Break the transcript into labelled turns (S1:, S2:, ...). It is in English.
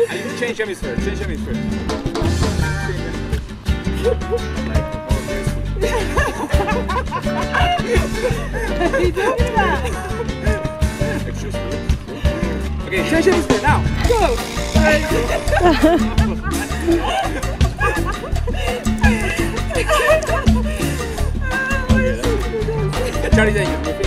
S1: Change hemisphere. Change hemisphere. Okay, change hemisphere now. Go. Charlie,